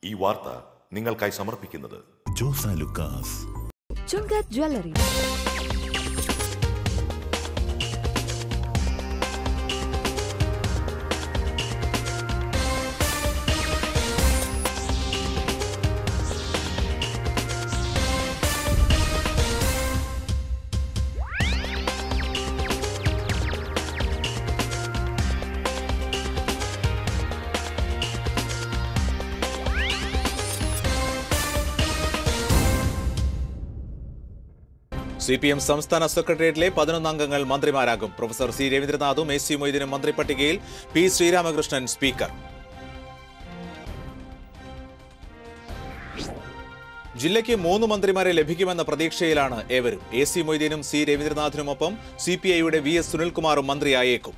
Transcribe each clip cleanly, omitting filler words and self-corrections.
ഈ വാർത്ത നിങ്ങൾക്കായി സമർപ്പിക്കുന്നത് ജോസ ലുക്കാസ് ചുങ്കത് ജ്വല്ലറി. CPM സംസ്ഥാന സെക്രട്ടേറിയറ്റിലെ 11 അംഗങ്ങൾ മന്ത്രിമാരാകും. പ്രൊഫസർ സി രവീന്ദ്രനാഥും AC മൊയ്തീനും മന്ത്രിപ്പട്ടികയിൽ. P Sreeramakrishnan speaker. ജില്ലയ്ക്ക് 3 മന്ത്രിമാരെ ലഭിക്കുമെന്ന പ്രതീക്ഷയിലാണ് ഏവരും. AC മൊയ്തീനും സി രവീന്ദ്രനാഥിനുമൊപ്പം CPIയുടെ VS സുനിൽകുമാറും മന്ത്രിയായേക്കും.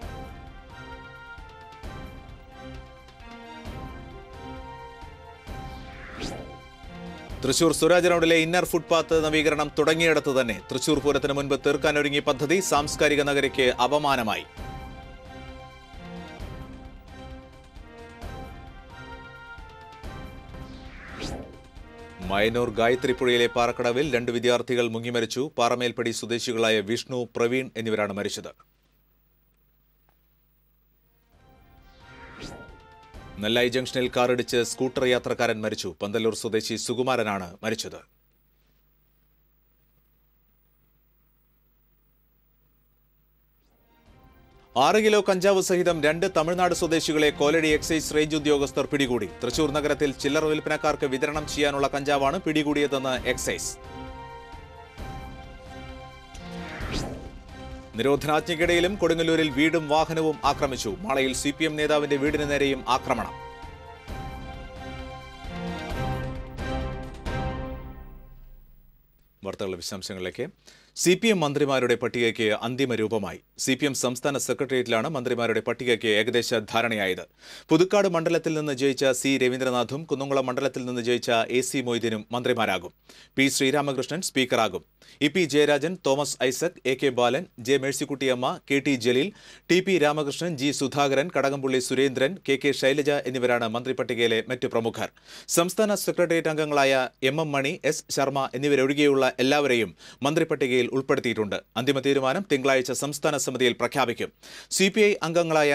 തൃശൂർ സ്വരാജ് റൗണ്ടിലെ ഇന്നർ ഫുട്പാത്ത് നവീകരണം തുടങ്ങിയിടത്ത് തന്നെ തൃശൂർ പൂരത്തിന് മുൻപ് തീർക്കാനൊരുങ്ങിയ പദ്ധതി സാംസ്കാരിക നഗരിക്ക് അപമാനമായി. മയനൂർ ഗായത്രിപ്പുഴയിലെ പാറക്കടവിൽ 2 വിദ്യാർത്ഥികൾ മുങ്ങിമരിച്ചു. പാറമേൽപ്പടി സ്വദേശികളായ വിഷ്ണു, പ്രവീൺ എന്നിവരാണ് മരിച്ചത്. നെല്ലായി ജംഗ്ഷനിൽ കാറിടിച്ച് സ്കൂട്ടർ യാത്രക്കാരൻ മരിച്ചു. പന്തല്ലൂർ സ്വദേശി സുകുമാരനാണ് മരിച്ചത്. ആറ് കിലോ കഞ്ചാവ് സഹിതം 2 തമിഴ്നാട് സ്വദേശികളെ കോലടി എക്സൈസ് റേഞ്ച് ഉദ്യോഗസ്ഥർ പിടികൂടി. തൃശൂർ നഗരത്തിൽ ചില്ലറ വിൽപ്പനക്കാർക്ക് വിതരണം ചെയ്യാനുള്ള കഞ്ചാവാണ് പിടികൂടിയതെന്ന് എക്സൈസ്. നിരോധനാജ്ഞയ്ക്കിടയിലും കൊടുങ്ങല്ലൂരിൽ വീടും വാഹനവും ആക്രമിച്ചു. മാളയിൽ CPM നേതാവിന്റെ വീടിന് നേരെയും ആക്രമണം. വാർത്തകളുടെ വിശദാംശങ്ങളിലേക്ക്. CPM മന്ത്രിമാരുടെ പട്ടികയ്ക്ക് അന്തിമ രൂപമായി. CPM സംസ്ഥാന സെക്രട്ടേറിയറ്റിലാണ് മന്ത്രിമാരുടെ പട്ടികയ്ക്ക് ഏകദേശ ധാരണയായത്. പുതുക്കാട് മണ്ഡലത്തിൽ നിന്ന് ജയിച്ച സി രവീന്ദ്രനാഥും കുന്നംകുളം മണ്ഡലത്തിൽ നിന്ന് ജയിച്ച AC മൊയ്തീനും മന്ത്രിമാരാകും. പി ശ്രീരാമകൃഷ്ണൻ സ്പീക്കറാകും. EP Jayarajan, Thomas Isaac, AK Balan, J Mercykuttyamma, KT Jaleel, TP Ramakrishnan, G Sudhakaran, Kadakampally Surendran, KK Shailaja എന്നിവരാണ് മന്ത്രിപ്പട്ടികയിലെ മറ്റു പ്രമുഖർ. സംസ്ഥാന സെക്രട്ടേറിയറ്റ് അംഗങ്ങളായ MM മണി, S ശർമ്മ എന്നിവരൊഴികെയുള്ള എല്ലാവരെയും മന്ത്രിപ്പട്ടികയിൽ ഉൾപ്പെടുത്തിയിട്ടുണ്ട്. അന്തിമ തീരുമാനം തിങ്കളാഴ്ച സംസ്ഥാന സമിതിയിൽ പ്രഖ്യാപിക്കും. CPI അംഗങ്ങളായ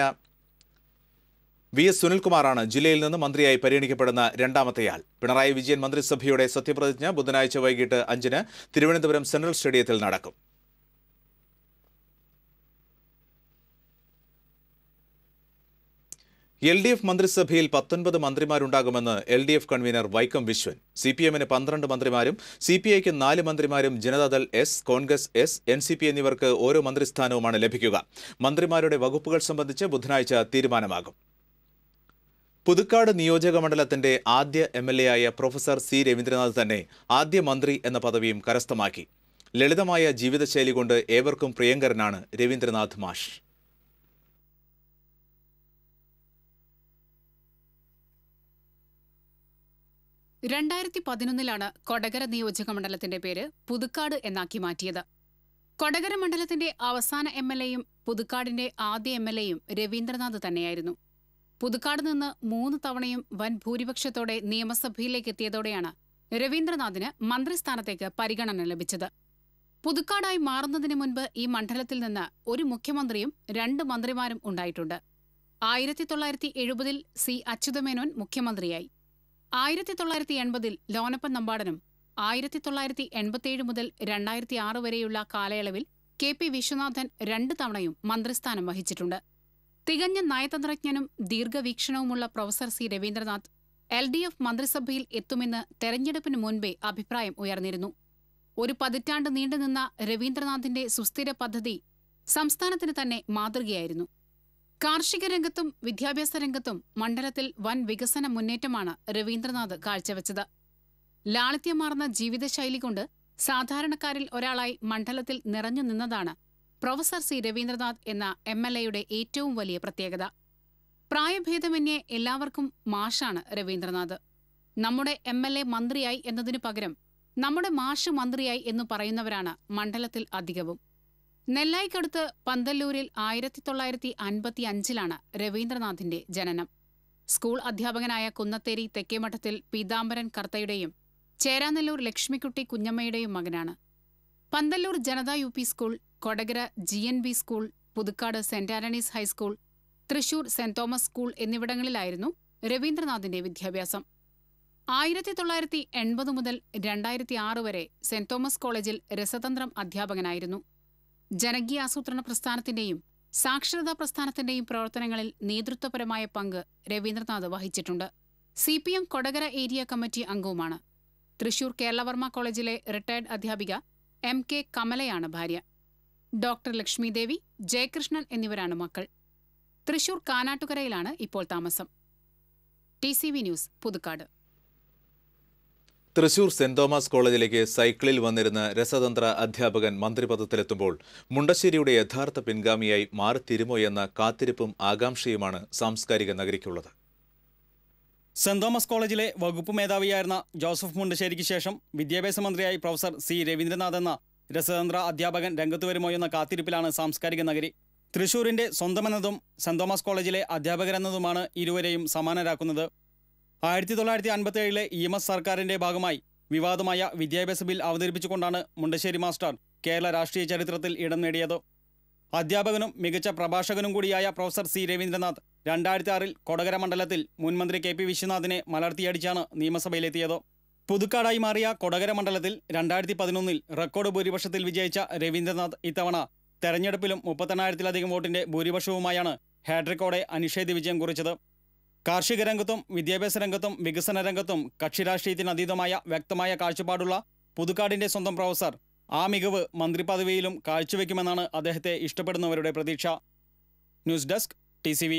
VS സുനിൽകുമാറാണ് ജില്ലയിൽ നിന്ന് മന്ത്രിയായി പരിഗണിക്കപ്പെടുന്ന രണ്ടാമത്തെയാൾ. പിണറായി വിജയൻ മന്ത്രിസഭയുടെ സത്യപ്രതിജ്ഞ ബുധനാഴ്ച വൈകിട്ട് 5-ന് തിരുവനന്തപുരം സെൻട്രൽ സ്റ്റേഡിയത്തിൽ നടക്കും. LDF മന്ത്രിസഭയിൽ 19 മന്ത്രിമാരുണ്ടാകുമെന്ന് LDF കൺവീനർ വൈക്കം വിശ്വൻ. CPM-ന് 12 മന്ത്രിമാരും CPI-ക്ക് 4 മന്ത്രിമാരും Janata Dal S, Congress S, NCP എന്നിവർക്ക് ഓരോ മന്ത്രിസ്ഥാനവുമാണ് ലഭിക്കുക. മന്ത്രിമാരുടെ വകുപ്പുകൾ സംബന്ധിച്ച് ബുധനാഴ്ച തീരുമാനമാകും. പുതുക്കാട് നിയോജക മണ്ഡലത്തിന്റെ ആദ്യ MLA ആയ പ്രൊഫസർ സി രവീന്ദ്രനാഥ് തന്നെ ആദ്യ മന്ത്രി എന്ന പദവിയും കരസ്ഥമാക്കി. ലളിതമായ ജീവിതശൈലി കൊണ്ട് ഏവർക്കും പ്രിയങ്കരനാണ് രവീന്ദ്രനാഥ് മാഷ്. ലാണ് കൊടകര നിയോജക മണ്ഡലത്തിന്റെ പേര് പുതുക്കാട് എന്നാക്കി മാറ്റിയത്. കൊടകര മണ്ഡലത്തിന്റെ അവസാന MLA-യും പുതുക്കാടിന്റെ ആദ്യ MLA-യും രവീന്ദ്രനാഥ് തന്നെയായിരുന്നു. പുതുക്കാട് നിന്ന് 3 തവണയും വൻ ഭൂരിപക്ഷത്തോടെ നിയമസഭയിലേക്ക് എത്തിയതോടെയാണ് രവീന്ദ്രനാഥിന് മന്ത്രിസ്ഥാനത്തേക്ക് പരിഗണന ലഭിച്ചത്. പുതുക്കാടായി മാറുന്നതിന് മുൻപ് ഈ മണ്ഡലത്തിൽ നിന്ന് ഒരു മുഖ്യമന്ത്രിയും 2 മന്ത്രിമാരും ഉണ്ടായിട്ടുണ്ട്. 1970-ൽ C അച്യുതമേനോൻ മുഖ്യമന്ത്രിയായി. 1980-ൽ ലോനപ്പൻ നമ്പാടനും 1987 മുതൽ 2006 വരെയുള്ള കാലയളവിൽ KP വിശ്വനാഥൻ 2 തവണയും മന്ത്രിസ്ഥാനം വഹിച്ചിട്ടുണ്ട്. തികഞ്ഞ നയതന്ത്രജ്ഞനും ദീർഘവീക്ഷണവുമുള്ള പ്രൊഫസർ സി രവീന്ദ്രനാഥ് LDF മന്ത്രിസഭയിൽ എത്തുമെന്ന് തെരഞ്ഞെടുപ്പിന് മുൻപേ അഭിപ്രായം ഉയർന്നിരുന്നു. ഒരു പതിറ്റാണ്ട് നീണ്ടുനിന്ന രവീന്ദ്രനാഥിന്റെ സുസ്ഥിര പദ്ധതി സംസ്ഥാനത്തിന് തന്നെ മാതൃകയായിരുന്നു. കാർഷിക രംഗത്തും വിദ്യാഭ്യാസ രംഗത്തും മണ്ഡലത്തിൽ വൻ വികസന മുന്നേറ്റമാണ് രവീന്ദ്രനാഥ് കാഴ്ചവെച്ചത്. ലാളിത്യമാർന്ന ജീവിതശൈലി കൊണ്ട് സാധാരണക്കാരിൽ ഒരാളായി മണ്ഡലത്തിൽ നിറഞ്ഞു നിന്നതാണ് പ്രൊഫസർ സി രവീന്ദ്രനാഥ് എന്ന MLA-യുടെ ഏറ്റവും വലിയ പ്രത്യേകത. പ്രായഭേദമന്യേ എല്ലാവർക്കും മാഷാണ് രവീന്ദ്രനാഥ്. നമ്മുടെ MLA മന്ത്രിയായി എന്നതിനു പകരം നമ്മുടെ മാഷ് മന്ത്രിയായി എന്നു പറയുന്നവരാണ് മണ്ഡലത്തിൽ അധികവും. നെല്ലായിക്കടുത്ത് പന്തല്ലൂരിൽ 1955-ലാണ് രവീന്ദ്രനാഥിന്റെ ജനനം. സ്കൂൾ അധ്യാപകനായ കുന്നത്തേരി തെക്കേമഠത്തിൽ പീതാംബരൻ കർത്തയുടെയും ചേരാനെല്ലൂർ ലക്ഷ്മിക്കുട്ടി കുഞ്ഞമ്മയുടെയും മകനാണ്. Panthallur Janata U P school, Kodakara GNB school, Puthukkad saint Antony's high school, Thrissur saint Thomas school എന്നിവിടങ്ങളിലായിരുന്നു രവീന്ദ്രനാഥിന്റെ വിദ്യാഭ്യാസം. 1980 മുതൽ 2006 വരെ സെന്റ് തോമസ് കോളേജിൽ രസതന്ത്രം അധ്യാപകനായിരുന്നു. ജനകീയ ആസൂത്രണ പ്രസ്ഥാനത്തിന്റെയും സാക്ഷരതാ പ്രസ്ഥാനത്തിന്റെയും പ്രവർത്തനങ്ങളിൽ നേതൃത്വപരമായ പങ്ക് രവീന്ദ്രനാഥ് വഹിച്ചിട്ടുണ്ട്. CPM കൊടകര ഏരിയ കമ്മിറ്റി അംഗവുമാണ്. തൃശൂർ കേരളവർമ്മ കോളേജിലെ റിട്ടയർഡ് അധ്യാപിക MK കമലയാണ് ഭാര്യ. ഡോക്ടർ ലക്ഷ്മിദേവി, ജയകൃഷ്ണൻ എന്നിവരാണ് മക്കൾ. തൃശൂർ കാനാട്ടുകരയിലാണ് ഇപ്പോൾ താമസം. TCV news, Puthukkad. Thrissur saint Thomas കോളേജിലേക്ക് സൈക്കിളിൽ വന്നിരുന്ന രസതന്ത്ര അധ്യാപകൻ മന്ത്രിപദത്തിലെത്തുമ്പോൾ മുണ്ടശ്ശേരിയുടെ യഥാർത്ഥ പിൻഗാമിയായി മാറിത്തീരുമോ എന്ന കാത്തിരിപ്പും ആകാംക്ഷയുമാണ് സാംസ്കാരിക നഗരിക്കുള്ളത്. സെന്റ് തോമസ് കോളേജിലെ വകുപ്പ് മേധാവിയായിരുന്ന ജോസഫ് മുണ്ടശ്ശേരിക്ക് ശേഷം വിദ്യാഭ്യാസ മന്ത്രിയായി പ്രൊഫസർ C രവീന്ദ്രനാഥ് എന്ന രസതന്ത്ര അധ്യാപകൻ രംഗത്ത് വരുമോ എന്ന കാത്തിരിപ്പിലാണ് സാംസ്കാരിക നഗരി. തൃശൂരിന്റെ സ്വന്തമെന്നതും സെന്റ് തോമസ് കോളേജിലെ അധ്യാപകരെന്നതുമാണ് ഇരുവരെയും സമാനരാക്കുന്നത്. 1957 EMS സർക്കാരിന്റെ ഭാഗമായി വിവാദമായ വിദ്യാഭ്യാസ ബിൽ അവതരിപ്പിച്ചുകൊണ്ടാണ് മുണ്ടശ്ശേരി മാസ്റ്റർ കേരള രാഷ്ട്രീയ ചരിത്രത്തിൽ ഇടം നേടിയത്. അധ്യാപകനും മികച്ച പ്രഭാഷകനും കൂടിയായ പ്രൊഫസർ C രവീന്ദ്രനാഥ് 2006 കൊടകര മണ്ഡലത്തിൽ മുൻമന്ത്രി KP വിശ്വനാഥിനെ മലർത്തിയടിച്ചാണ് നിയമസഭയിലെത്തിയത്. പുതുക്കാടായി മാറിയ കൊടകര മണ്ഡലത്തിൽ 2011 റെക്കോർഡ് ഭൂരിപക്ഷത്തിൽ വിജയിച്ച രവീന്ദ്രനാഥ് ഇത്തവണ തെരഞ്ഞെടുപ്പിലും 38,000-ലധികം വോട്ടിന്റെ ഭൂരിപക്ഷവുമായാണ് ഹാട്രിക്കോടെ അനിഷേധ്യ വിജയം കുറിച്ചത്. കാർഷിക രംഗത്തും വിദ്യാഭ്യാസ രംഗത്തും വികസന രംഗത്തും കക്ഷിരാഷ്ട്രീയത്തിനതീതമായ വ്യക്തമായ കാഴ്ചപ്പാടുള്ള പുതുക്കാടിന്റെ സ്വന്തം പ്രൊഫസർ ആ മികവ് മന്ത്രിപദവിയിലും കാഴ്ചവെക്കുമെന്നാണ് അദ്ദേഹത്തെ ഇഷ്ടപ്പെടുന്നവരുടെ പ്രതീക്ഷ. News desk, TCV.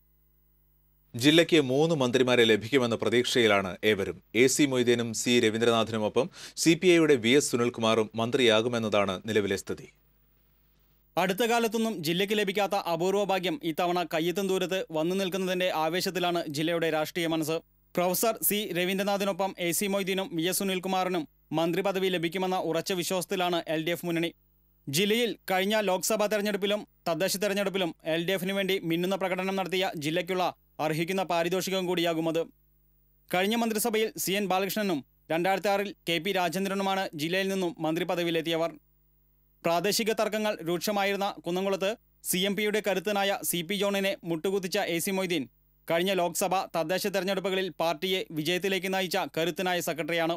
ജില്ലയ്ക്ക് 3 മന്ത്രിമാരെ ലഭിക്കുമെന്ന പ്രതീക്ഷയിലാണ് ഏവരും. AC മൊയ്തീനും C രവീന്ദ്രനാഥിനുമൊപ്പം CPIയുടെ VS സുനിൽകുമാറും മന്ത്രിയാകുമെന്നതാണ് നിലവിലെ സ്ഥിതി. അടുത്ത കാലത്തൊന്നും ജില്ലയ്ക്ക് ലഭിക്കാത്ത അപൂർവ ഭാഗ്യം ഇത്തവണ കയ്യെത്തും ദൂരത്ത് വന്നു നിൽക്കുന്നതിന്റെ ആവേശത്തിലാണ് ജില്ലയുടെ രാഷ്ട്രീയ മനസ്സ്. പ്രൊഫസർ C രവീന്ദ്രനാഥിനൊപ്പം AC മൊയ്തീനും VS സുനിൽകുമാറിനും മന്ത്രിപദവി ലഭിക്കുമെന്ന ഉറച്ച വിശ്വാസത്തിലാണ് LDF മുന്നണി. ജില്ലയിൽ കഴിഞ്ഞ ലോക്സഭാ തെരഞ്ഞെടുപ്പിലും തദ്ദേശ തെരഞ്ഞെടുപ്പിലും LDFന് വേണ്ടി മിന്നുന്ന പ്രകടനം നടത്തിയ ജില്ലയ്ക്കുള്ള അർഹിക്കുന്ന പാരിതോഷികം കൂടിയാകുമത്. കഴിഞ്ഞ മന്ത്രിസഭയിൽ CN ബാലകൃഷ്ണനും 2006 KP രാജേന്ദ്രനുമാണ് ജില്ലയിൽ നിന്നും മന്ത്രിപദവിയിലെത്തിയവർ. പ്രാദേശിക തർക്കങ്ങൾ രൂക്ഷമായിരുന്ന കുന്നംകുളത്ത് CMPയുടെ കരുത്തനായ CP ജോണിനെ മുട്ടുകുത്തിച്ച AC മൊയ്തീൻ കഴിഞ്ഞ ലോക്സഭ തദ്ദേശ തെരഞ്ഞെടുപ്പുകളിൽ പാർട്ടിയെ വിജയത്തിലേക്ക് നയിച്ച കരുത്തനായ സെക്രട്ടറിയാണ്.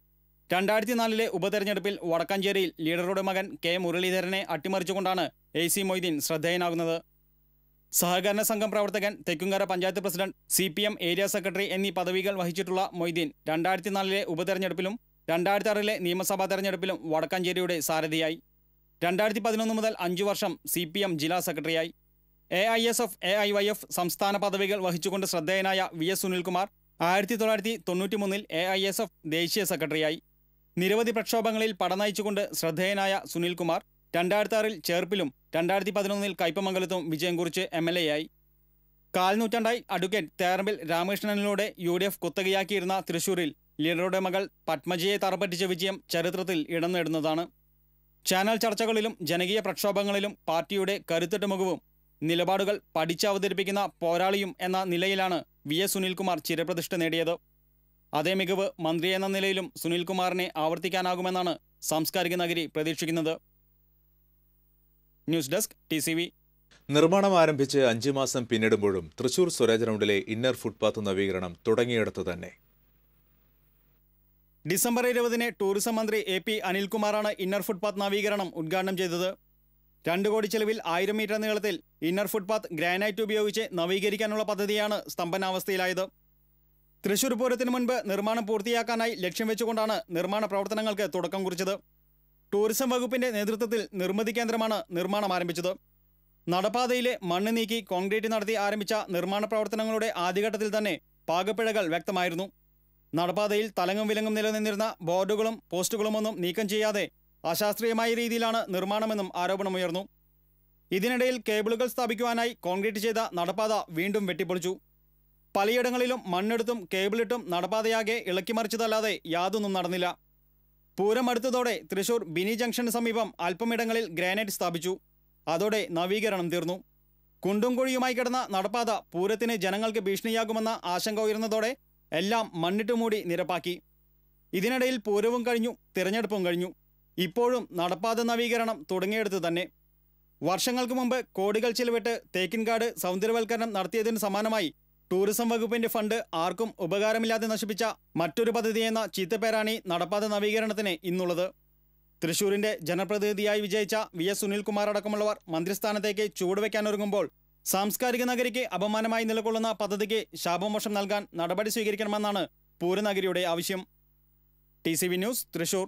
2004 ഉപതെരഞ്ഞെടുപ്പിൽ വടക്കാഞ്ചേരിയിൽ ലീഡറുടെ മകൻ K മുരളീധരനെ അട്ടിമറിച്ചുകൊണ്ടാണ് AC മൊയ്തീൻ ശ്രദ്ധേയനാകുന്നത്. സഹകരണ സംഘം പ്രവർത്തകൻ, Thekkumkara panchayat president, CPM area secretary എന്നീ പദവികൾ വഹിച്ചിട്ടുള്ള മൊയ്തീൻ 2004 ഉപതെരഞ്ഞെടുപ്പിലും 2006 നിയമസഭാ തെരഞ്ഞെടുപ്പിലും വടക്കാഞ്ചേരിയുടെ സാരഥിയായി. 2011 മുതൽ 5 വർഷം CPM ജില്ലാ സെക്രട്ടറിയായി. AISF, AIYF സംസ്ഥാന പദവികൾ വഹിച്ചുകൊണ്ട് ശ്രദ്ധേയനായ VS സുനിൽകുമാർ 1993 AISF ദേശീയ സെക്രട്ടറിയായി. നിരവധി പ്രക്ഷോഭങ്ങളിൽ പടനയിച്ചുകൊണ്ട് ശ്രദ്ധേയനായ സുനിൽകുമാർ 2006 ചേർപ്പിലും 2011 കയ്പമംഗലത്തും വിജയം കുറിച്ച് MLA ആയി. കാൽനൂറ്റാണ്ടായി അഡ്വക്കേറ്റ് തേറമ്പിൽ രാമകൃഷ്ണനിലൂടെ UDF കുത്തകയാക്കിയിരുന്ന തൃശൂരിൽ ലീഡറുടെ മകൾ പത്മജയെ തറപ്പറ്റിച്ച വിജയം ചരിത്രത്തിൽ ഇടം നേടുന്നതാണ്. ചാനൽ ചർച്ചകളിലും ജനകീയ പ്രക്ഷോഭങ്ങളിലും പാർട്ടിയുടെ കരുത്തുറ്റ മുഖവും നിലപാടുകൾ പഠിച്ചവതരിപ്പിക്കുന്ന പോരാളിയും എന്ന നിലയിലാണ് VS സുനിൽകുമാർ ചിരപ്രതിഷ്ഠ നേടിയത്. അതേ മികവ് മന്ത്രി എന്ന നിലയിലും സുനിൽകുമാറിനെ ആവർത്തിക്കാനാകുമെന്നാണ് സാംസ്കാരിക നഗരി പ്രതീക്ഷിക്കുന്നത്. News desk, TCV. നിർമ്മാണം ആരംഭിച്ച് 5 മാസം പിന്നിടുമ്പോഴും തൃശൂർ സ്വരാജ് റൗണ്ടിലെ ഇന്നർ ഫുട്പാത്ത് നവീകരണം തുടങ്ങിയിടത്ത് തന്നെ. ഡിസംബർ 20 ടൂറിസം മന്ത്രി AP അനിൽകുമാറാണ് ഇന്നർ ഫുട്പാത്ത് നവീകരണം ഉദ്ഘാടനം ചെയ്തത്. 2 കോടി ചെലവിൽ 1000 മീറ്റർ നീളത്തിൽ ഇന്നർ ഫുട്പാത്ത് ഗ്രാനൈറ്റ് ഉപയോഗിച്ച് നവീകരിക്കാനുള്ള പദ്ധതിയാണ് സ്തംഭനാവസ്ഥയിലായത്. തൃശൂർ പൂരത്തിന് മുൻപ് നിർമ്മാണം പൂർത്തിയാക്കാനായി ലക്ഷ്യം വെച്ചുകൊണ്ടാണ് നിർമ്മാണ പ്രവർത്തനങ്ങൾക്ക് തുടക്കം കുറിച്ചത്. ടൂറിസം വകുപ്പിന്റെ നേതൃത്വത്തിൽ നിർമ്മിതി കേന്ദ്രമാണ് നിർമ്മാണം ആരംഭിച്ചത്. നടപ്പാതയിലെ മണ്ണ് നീക്കി കോൺക്രീറ്റ് നടത്തി ആരംഭിച്ച നിർമ്മാണ പ്രവർത്തനങ്ങളുടെ ആദ്യഘട്ടത്തിൽ തന്നെ പാകപ്പിഴകൾ വ്യക്തമായിരുന്നു. നടപ്പാതയിൽ തലങ്ങും വിലങ്ങും നിലനിന്നിരുന്ന ബോർഡുകളും പോസ്റ്റുകളുമൊന്നും നീക്കം ചെയ്യാതെ അശാസ്ത്രീയമായ രീതിയിലാണ് നിർമ്മാണമെന്നും ആരോപണമുയർന്നു. ഇതിനിടയിൽ കേബിളുകൾ സ്ഥാപിക്കുവാനായി കോൺക്രീറ്റ് ചെയ്ത നടപ്പാത വീണ്ടും വെട്ടിപ്പൊളിച്ചു. പലയിടങ്ങളിലും മണ്ണെടുത്തും കേബിളിട്ടും നടപ്പാതയാകെ ഇളക്കിമറിച്ചതല്ലാതെ യാതൊന്നും നടന്നില്ല. പൂരം അടുത്തതോടെ തൃശൂർ ബിനി ജംഗ്ഷന് സമീപം അല്പമിടങ്ങളിൽ ഗ്രാനൈറ്റ് സ്ഥാപിച്ചു. അതോടെ നവീകരണം തീർന്നു. കുണ്ടും കുഴിയുമായി കിടന്ന നടപ്പാത പൂരത്തിന് ജനങ്ങൾക്ക് ഭീഷണിയാകുമെന്ന ആശങ്ക ഉയർന്നതോടെ എല്ലാം മണ്ണിട്ട് മൂടി നിരപ്പാക്കി. ഇതിനിടയിൽ പൂരവും കഴിഞ്ഞു, തിരഞ്ഞെടുപ്പും കഴിഞ്ഞു. ഇപ്പോഴും നടപ്പാത നവീകരണം തുടങ്ങിയെടുത്ത് തന്നെ. വർഷങ്ങൾക്ക് മുമ്പ് കോടികൾ ചിലവിട്ട് തേക്കിൻകാട് സൗന്ദര്യവൽക്കരണം നടത്തിയതിന് സമാനമായി ടൂറിസം വകുപ്പിന്റെ ഫണ്ട് ആർക്കും ഉപകാരമില്ലാതെ നശിപ്പിച്ച മറ്റൊരു പദ്ധതിയെന്ന ചീത്തപ്പേരാണ് നടപ്പാത നവീകരണത്തിന് ഇന്നുള്ളത്. തൃശൂരിന്റെ ജനപ്രതിനിധിയായി വിജയിച്ച VS സുനിൽകുമാർ അടക്കമുള്ളവർ മന്ത്രിസ്ഥാനത്തേക്ക് ചുവടുവെക്കാനൊരുങ്ങുമ്പോൾ സാംസ്കാരിക നഗരിക്ക് അപമാനമായി നിലകൊള്ളുന്ന പദ്ധതിക്ക് ശാപമോക്ഷം നൽകാൻ നടപടി സ്വീകരിക്കണമെന്നാണ് പൂരനഗരിയുടെ ആവശ്യം. TCV news, Thrissur.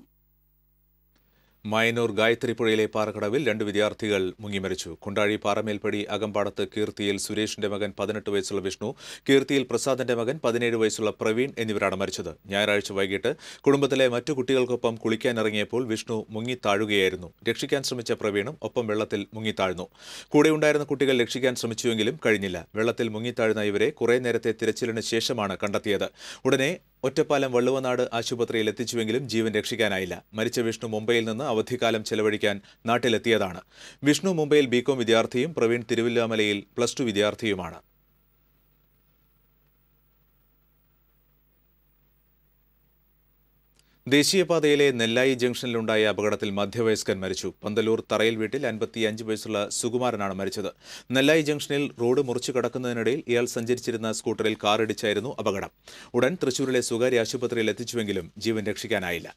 മയനൂർ ഗായത്രിപ്പുഴയിലെ പാറക്കടവിൽ 2 വിദ്യാർത്ഥികൾ മുങ്ങിമരിച്ചു. കുണ്ടാഴി പാറമേൽപ്പടി അകമ്പാടത്ത് കീർത്തിയിൽ സുരേഷിന്റെ മകൻ 18 വയസ്സുള്ള വിഷ്ണു, കീർത്തിയിൽ പ്രസാദിന്റെ മകൻ 17 വയസ്സുള്ള പ്രവീൺ എന്നിവരാണ് മരിച്ചത്. ഞായറാഴ്ച വൈകിട്ട് കുടുംബത്തിലെ മറ്റു കുട്ടികൾക്കൊപ്പം കുളിക്കാനിറങ്ങിയപ്പോൾ വിഷ്ണു മുങ്ങിത്താഴുകയായിരുന്നു. രക്ഷിക്കാൻ ശ്രമിച്ച പ്രവീണും ഒപ്പം വെള്ളത്തിൽ മുങ്ങിത്താഴ്ന്നു. കൂടെയുണ്ടായിരുന്ന കുട്ടികൾ രക്ഷിക്കാൻ ശ്രമിച്ചുവെങ്കിലും കഴിഞ്ഞില്ല. വെള്ളത്തിൽ മുങ്ങിത്താഴ്ന്ന ഇവരെ കുറേ നേരത്തെ തിരച്ചിലിന് ശേഷമാണ് കണ്ടെത്തിയത്. ഉടനെ ഒറ്റപ്പാലം വള്ളുവനാട് ആശുപത്രിയിൽ എത്തിച്ചുവെങ്കിലും ജീവൻ രക്ഷിക്കാനായില്ല. മരിച്ച വിഷ്ണു മുംബൈയിൽ നിന്ന് അവധിക്കാലം ചെലവഴിക്കാൻ നാട്ടിലെത്തിയതാണ്. വിഷ്ണു മുംബൈയിൽ BCom വിദ്യാർത്ഥിയും പ്രവീൺ തിരുവല്ലാമലയിൽ +2 വിദ്യാർത്ഥിയുമാണ്. ദേശീയപാതയിലെ നെല്ലായി ജംഗ്ഷനിലുണ്ടായ അപകടത്തിൽ മധ്യവയസ്കൻ മരിച്ചു. പന്തലൂർ തറയിൽ വീട്ടിൽ 55 വയസ്സുള്ള സുകുമാരനാണ് മരിച്ചത്. നെല്ലായി ജംഗ്ഷനിൽ റോഡ് മുറിച്ചു കടക്കുന്നതിനിടയിൽ ഇയാൾ സഞ്ചരിച്ചിരുന്ന സ്കൂട്ടറിൽ കാറിടിച്ചായിരുന്നു അപകടം. ഉടൻ തൃശൂരിലെ സ്വകാര്യ ആശുപത്രിയിൽ എത്തിച്ചുവെങ്കിലും ജീവൻ രക്ഷിക്കാനായില്ല.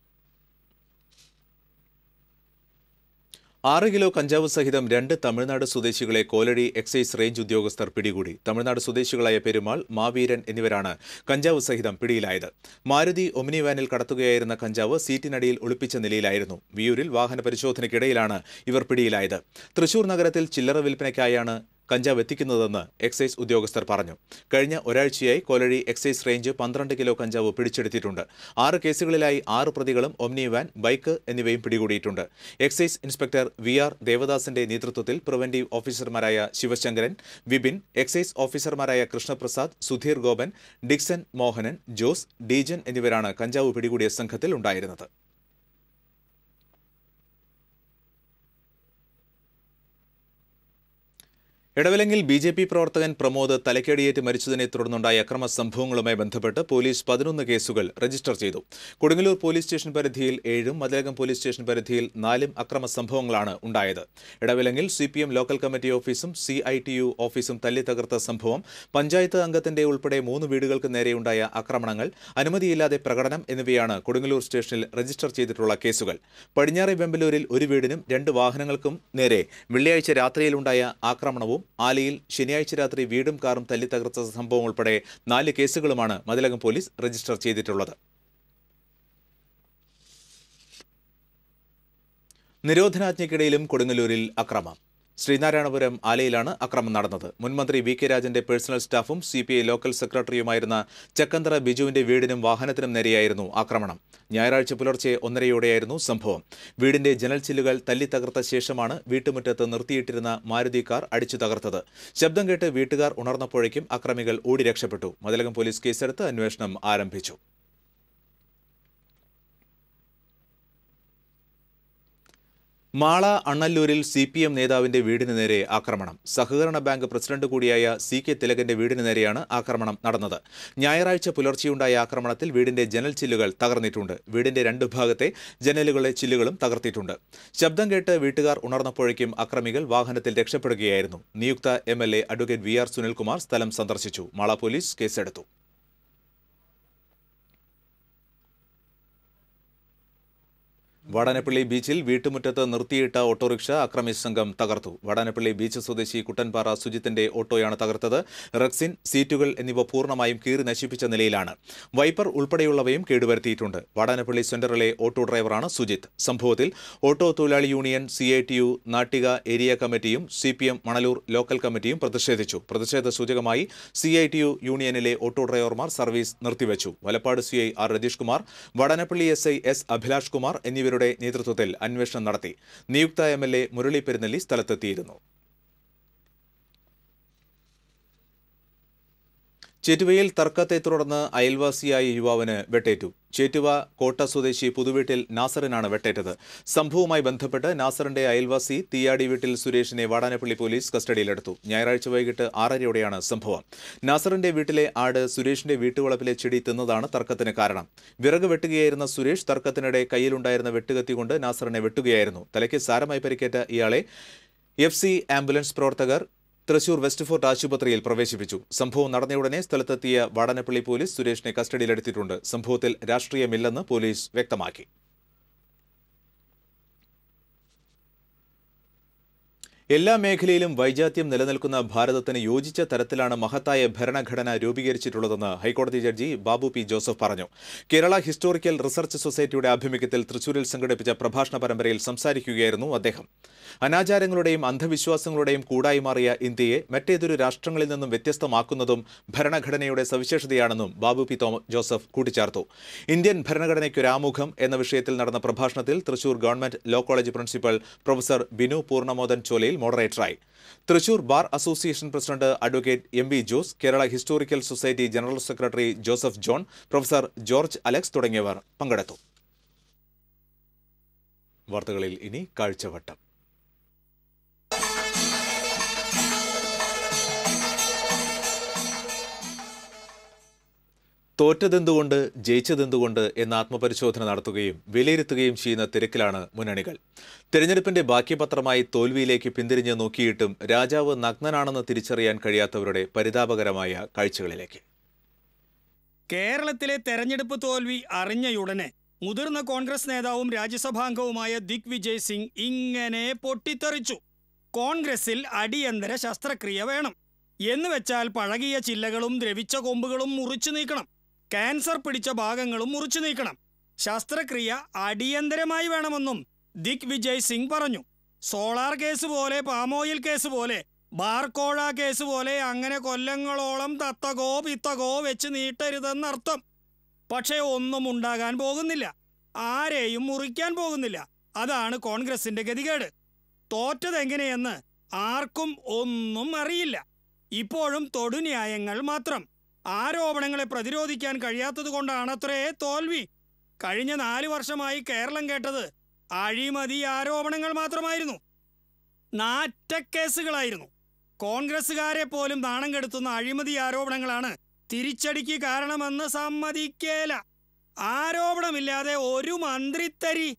6 കിലോ കഞ്ചാവ് സഹിതം 2 തമിഴ്നാട് സ്വദേശികളെ കോലടി എക്സൈസ് റേഞ്ച് ഉദ്യോഗസ്ഥർ പിടികൂടി. തമിഴ്നാട് സ്വദേശികളായ പെരുമാൾ, മാവീരൻ എന്നിവരാണ് കഞ്ചാവ് സഹിതം പിടിയിലായത്. മാരുതി ഒമിനി വാനിൽ കടത്തുകയായിരുന്ന കഞ്ചാവ് സീറ്റിനടിയിൽ ഒളിപ്പിച്ച നിലയിലായിരുന്നു. വിയൂരിൽ വാഹന പരിശോധനയ്ക്കിടയിലാണ് ഇവർ പിടിയിലായത്. തൃശൂർ നഗരത്തിൽ ചില്ലറ വിൽപ്പനയ്ക്കായാണ് കഞ്ചാവ് എത്തിക്കുന്നതെന്ന് എക്സൈസ് ഉദ്യോഗസ്ഥർ പറഞ്ഞു. കഴിഞ്ഞ ഒരാഴ്ചയായി കോലഴി എക്സൈസ് റേഞ്ച് 12 കിലോ കഞ്ചാവ് പിടിച്ചെടുത്തിട്ടുണ്ട്. 6 കേസുകളിലായി 6 പ്രതികളും ഒമ്നി വാൻ, ബൈക്ക് എന്നിവയും പിടികൂടിയിട്ടുണ്ട്. എക്സൈസ് ഇൻസ്പെക്ടർ VR ദേവദാസിന്റെ നേതൃത്വത്തിൽ പ്രിവന്റീവ് ഓഫീസർമാരായ ശിവശങ്കരൻ, വിപിൻ, എക്സൈസ് ഓഫീസർമാരായ കൃഷ്ണപ്രസാദ്, സുധീർ ഗോപൻ, ഡിക്സൺ മോഹനൻ, ജോസ്, ഡീജൻ എന്നിവരാണ് കഞ്ചാവ് പിടികൂടിയ സംഘത്തിൽ ഉണ്ടായിരുന്നത്. എടവലങ്ങിൽ BJP പ്രവർത്തകൻ പ്രമോദ് തലക്കേടിയേറ്റ് മരിച്ചതിനെ തുടർന്നുണ്ടായ അക്രമ സംഭവങ്ങളുമായി ബന്ധപ്പെട്ട് പോലീസ് 11 കേസുകൾ രജിസ്റ്റർ ചെയ്തു. കൊടുങ്ങല്ലൂർ പോലീസ് സ്റ്റേഷൻ പരിധിയിൽ 7ഉം മതിലകം പോലീസ് സ്റ്റേഷൻ പരിധിയിൽ 4 അക്രമ സംഭവങ്ങളാണ് ഉണ്ടായത്. എടവലങ്ങിൽ CPM ലോക്കൽ കമ്മിറ്റി ഓഫീസും CITU ഓഫീസും തല്ലി തകർത്ത സംഭവം, പഞ്ചായത്ത് അംഗത്തിന്റെ ഉൾപ്പെടെ 3 വീടുകൾക്ക് നേരെയുണ്ടായ ആക്രമണങ്ങൾ, അനുമതിയില്ലാതെ പ്രകടനം എന്നിവയാണ് കൊടുങ്ങല്ലൂർ സ്റ്റേഷനിൽ രജിസ്റ്റർ ചെയ്തിട്ടുള്ള കേസുകൾ. പടിഞ്ഞാറെ വെമ്പലൂരിൽ 1 വീടിനും 2 വാഹനങ്ങൾക്കും നേരെ വെള്ളിയാഴ്ച രാത്രിയിലുണ്ടായ ആക്രമണവും, ആലയിൽ ശനിയാഴ്ച രാത്രി വീടും കാറും തല്ലി തകർത്ത സംഭവം ഉൾപ്പെടെ 4 കേസുകളുമാണ് മതിലകം പോലീസ് രജിസ്റ്റർ ചെയ്തിട്ടുള്ളത്. നിരോധനാജ്ഞയ്ക്കിടയിലും കൊടുങ്ങല്ലൂരിൽ അക്രമം. ശ്രീനാരായണപുരം ആലയിലാണ് അക്രമം നടന്നത്. മുൻമന്ത്രി VK രാജന്റെ പേഴ്സണൽ സ്റ്റാഫും CPI ലോക്കൽ സെക്രട്ടറിയുമായിരുന്ന ചക്കന്തറ ബിജുവിന്റെ വീടിനും വാഹനത്തിനും നേരെയായിരുന്നു ആക്രമണം. ഞായറാഴ്ച പുലർച്ചെ 1:30യോടെയായിരുന്നു സംഭവം. വീടിന്റെ ജനൽ ചില്ലുകൾ തല്ലി തകർത്ത ശേഷമാണ് വീട്ടുമുറ്റത്ത് നിർത്തിയിട്ടിരുന്ന മാരുതി കാർ അടിച്ചു തകർത്തത്. ശബ്ദം കേട്ട് വീട്ടുകാർ ഉണർന്നപ്പോഴേക്കും അക്രമികൾ ഓടി രക്ഷപ്പെട്ടു. മതിലകം പോലീസ് കേസെടുത്ത് അന്വേഷണം ആരംഭിച്ചു. മാള അണ്ണല്ലൂരിൽ CPM നേതാവിന്റെ വീടിന് നേരെ ആക്രമണം. സഹകരണ ബാങ്ക് പ്രസിഡന്റ് കൂടിയായ CK തിലകന്റെ വീടിന് നേരെയാണ് ആക്രമണം നടന്നത്. ഞായറാഴ്ച പുലർച്ചെയുണ്ടായ ആക്രമണത്തിൽ വീടിന്റെ ജനൽ ചില്ലുകൾ തകർന്നിട്ടുണ്ട്. വീടിന്റെ 2 ഭാഗത്തെ ജനലുകളെ ചില്ലുകളും തകർത്തിട്ടുണ്ട്. ശബ്ദം കേട്ട് വീട്ടുകാർ ഉണർന്നപ്പോഴേക്കും അക്രമികൾ വാഹനത്തിൽ രക്ഷപ്പെടുകയായിരുന്നു. നിയുക്ത MLA അഡ്വക്കേറ്റ് VR സുനിൽകുമാർ സ്ഥലം സന്ദർശിച്ചു. മാള പോലീസ് കേസെടുത്തു. വാടാനപ്പള്ളി ബീച്ചിൽ വീട്ടുമുറ്റത്ത് നിർത്തിയിട്ട ഓട്ടോറിക്ഷ അക്രമി സംഘം തകർത്തു. വാടാനപ്പള്ളി ബീച്ച് സ്വദേശി കുട്ടൻപാറ സുജിത്തിന്റെ ഓട്ടോയാണ് തകർത്തത്. റക്സിൻ, സീറ്റുകൾ എന്നിവ പൂർണ്ണമായും കീറി നശിപ്പിച്ച നിലയിലാണ്. വൈപ്പർ ഉൾപ്പെടെയുള്ളവയും കേടുവരുത്തിയിട്ടുണ്ട്. വാടാനപ്പള്ളി സെന്ററിലെ ഓട്ടോ ഡ്രൈവറാണ് സുജിത്ത്. സംഭവത്തിൽ ഓട്ടോ തൊഴിലാളി യൂണിയൻ, CITU നാട്ടിക ഏരിയ കമ്മിറ്റിയും CPM മണലൂർ ലോക്കൽ കമ്മിറ്റിയും പ്രതിഷേധിച്ചു. പ്രതിഷേധ സൂചകമായി CITU യൂണിയനിലെ ഓട്ടോ ഡ്രൈവർമാർ സർവീസ് നിർത്തിവച്ചു. Valappad CI R Ratheesh Kumar, Vadanappally SI S Abhilash Kumar എന്നിവരുടെ നേതൃത്വത്തിൽ അന്വേഷണം നടത്തി. നിയുക്ത MLA മുരളി പെരുന്നെല്ലി സ്ഥലത്തെത്തിയിരുന്നു. ചേറ്റുവയിൽ തർക്കത്തെ തുടർന്ന് അയൽവാസിയായ യുവാവിന് വെട്ടേറ്റു. ചേറ്റുവ കോട്ട സ്വദേശി പുതുവീട്ടിൽ നാസറിനാണ് വെട്ടേറ്റത്. സംഭവവുമായി ബന്ധപ്പെട്ട് നാസറിന്റെ അയൽവാസി തീയാടി വീട്ടിൽ സുരേഷിനെ വാടാനപ്പള്ളി പോലീസ് കസ്റ്റഡിയിലെടുത്തു. ഞായറാഴ്ച വൈകിട്ട് 6:30യോടെയാണ് സംഭവം. നാസറിന്റെ വീട്ടിലെ ആട് സുരേഷിന്റെ വീട്ടുവളപ്പിലെ ചെടി തിന്നതാണ് തർക്കത്തിന് കാരണം. വിറക് വെട്ടുകയായിരുന്ന സുരേഷ് തർക്കത്തിനിടെ കയ്യിലുണ്ടായിരുന്ന വെട്ടുകത്തി കൊണ്ട് നാസറിനെ വെട്ടുകയായിരുന്നു. തലയ്ക്ക് സാരമായി പരിക്കേറ്റ ഇയാളെ FC ആംബുലൻസ് പ്രവർത്തകർ തൃശൂർ വെസ്റ്റ് ഫോർട്ട് ആശുപത്രിയിൽ പ്രവേശിപ്പിച്ചു. സംഭവം നടന്നയുടനെ സ്ഥലത്തെത്തിയ വാടാനപ്പള്ളി പോലീസ് സുരേഷിനെ കസ്റ്റഡിയിലെടുത്തിട്ടുണ്ട്. സംഭവത്തിൽ രാഷ്ട്രീയമില്ലെന്ന് പോലീസ് വ്യക്തമാക്കി. എല്ലാ മേഖലയിലും വൈജാത്യം നിലനിൽക്കുന്ന ഭാരതത്തിന് യോജിച്ച തരത്തിലാണ് മഹത്തായ ഭരണഘടന രൂപീകരിച്ചിട്ടുള്ളതെന്ന് ഹൈക്കോടതി ജഡ്ജി ബാബു പി ജോസഫ് പറഞ്ഞു. കേരള ഹിസ്റ്റോറിക്കൽ റിസർച്ച് സൊസൈറ്റിയുടെ ആഭിമുഖ്യത്തിൽ തൃശൂരിൽ സംഘടിപ്പിച്ച പ്രഭാഷണ പരമ്പരയിൽ സംസാരിക്കുകയായിരുന്നു അദ്ദേഹം. അനാചാരങ്ങളുടെയും അന്ധവിശ്വാസങ്ങളുടെയും കൂടായി മാറിയ ഇന്ത്യയെ മറ്റേതൊരു രാഷ്ട്രങ്ങളിൽ നിന്നും വ്യത്യസ്തമാക്കുന്നതും ഭരണഘടനയുടെ സവിശേഷതയാണെന്നും ബാബു പി ജോസഫ് കൂട്ടിച്ചേർത്തു. ഇന്ത്യൻ ഭരണഘടനയ്ക്കൊരാമുഖം എന്ന വിഷയത്തിൽ നടന്ന പ്രഭാഷണത്തിൽ Thrissur government law college principal professor Binu Poornamodan Cholayil മോഡറേറ്ററായി. Thrissur bar association president advocate MB Jose, Kerala historical society general secretary Joseph John, professor George Alex തുടങ്ങിയവർ പങ്കെടുത്തു. വാർത്തകളിൽ ഇനി കാഴ്ചവട്ടം. തോറ്റതെന്തുകൊണ്ട് ജയിച്ചതെന്തുകൊണ്ട് എന്ന ആത്മപരിശോധന നടത്തുകയും വിലയിരുത്തുകയും ചെയ്യുന്ന തിരക്കിലാണ് മുന്നണികൾ. തെരഞ്ഞെടുപ്പിന്റെ ബാക്കിപത്രമായി തോൽവിയിലേക്ക് പിന്തിരിഞ്ഞ് നോക്കിയിട്ടും രാജാവ് നഗ്നനാണെന്ന് തിരിച്ചറിയാൻ കഴിയാത്തവരുടെ പരിതാപകരമായ കാഴ്ചകളിലേക്ക്. കേരളത്തിലെ തെരഞ്ഞെടുപ്പ് തോൽവി അറിഞ്ഞയുടനെ മുതിർന്ന കോൺഗ്രസ് നേതാവും രാജ്യസഭാംഗവുമായ ദിഗ്വിജയ് സിംഗ് ഇങ്ങനെ പൊട്ടിത്തെറിച്ചു. കോൺഗ്രസിൽ അടിയന്തര ശസ്ത്രക്രിയ വേണം എന്നുവെച്ചാൽ പഴകിയ ചില്ലകളും ദ്രവിച്ച കൊമ്പുകളും മുറിച്ചു നീക്കണം, ക്യാൻസർ പിടിച്ച ഭാഗങ്ങളും മുറിച്ചു നീക്കണം. ശസ്ത്രക്രിയ അടിയന്തരമായി വേണമെന്നും ദിഗ്വിജയ് സിംഗ് പറഞ്ഞു. സോളാർ കേസ് പോലെ, പാമോയിൽ കേസ് പോലെ, ബാർക്കോഴ കേസ് പോലെ അങ്ങനെ കൊല്ലങ്ങളോളം തത്തകോ പിത്തകോ വെച്ച് നീട്ടരുതെന്നർത്ഥം. പക്ഷേ ഒന്നും ഉണ്ടാകാൻ പോകുന്നില്ല, ആരെയും മുറിക്കാൻ പോകുന്നില്ല. അതാണ് കോൺഗ്രസിന്റെ ഗതികേട്. തോറ്റതെങ്ങനെയെന്ന് ആർക്കും ഒന്നും അറിയില്ല. ഇപ്പോഴും തൊടുന്യായങ്ങൾ മാത്രം. ആരോപണങ്ങളെ പ്രതിരോധിക്കാൻ കഴിയാത്തതുകൊണ്ടാണത്രേ തോൽവി. കഴിഞ്ഞ 4 വർഷമായി കേരളം കേട്ടത് അഴിമതി ആരോപണങ്ങൾ മാത്രമായിരുന്നു, നാറ്റക്കേസുകളായിരുന്നു. കോൺഗ്രസുകാരെ പോലും നാണം കെടുത്തുന്ന അഴിമതി ആരോപണങ്ങളാണ് തിരിച്ചടിക്ക് കാരണമെന്ന് സമ്മതിക്കേല. ആരോപണമില്ലാതെ ഒരു മന്ത്രിത്തരി.